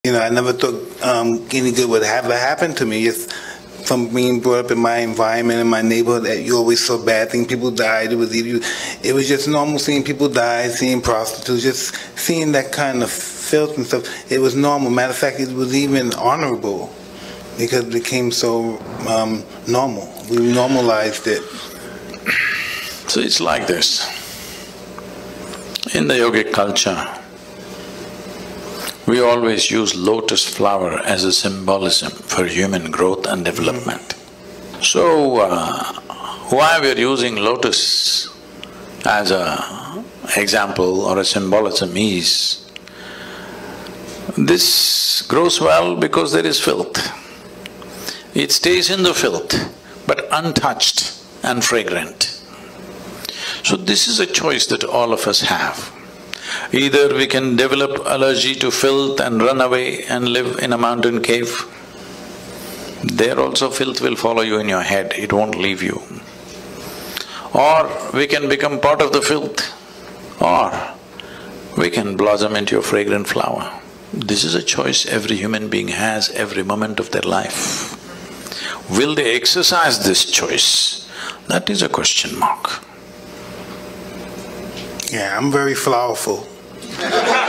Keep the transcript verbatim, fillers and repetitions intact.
You know, I never thought um, any good would ever happen to me. Just from being brought up in my environment, in my neighborhood, that you always saw bad things. People died. It was either, it was just normal seeing people die, seeing prostitutes, just seeing that kind of filth and stuff. It was normal. Matter of fact, it was even honorable because it became so um, normal. We normalized it. So it's like this. In the yogic culture, we always use lotus flower as a symbolism for human growth and development. So, uh, why we're using lotus as a example or a symbolism is, this grows well because there is filth. It stays in the filth, but untouched and fragrant. So this is a choice that all of us have. Either we can develop allergy to filth and run away and live in a mountain cave. There also filth will follow you in your head, it won't leave you. Or we can become part of the filth, or we can blossom into a fragrant flower. This is a choice every human being has every moment of their life. Will they exercise this choice? That is a question mark. Yeah, I'm very flowerful.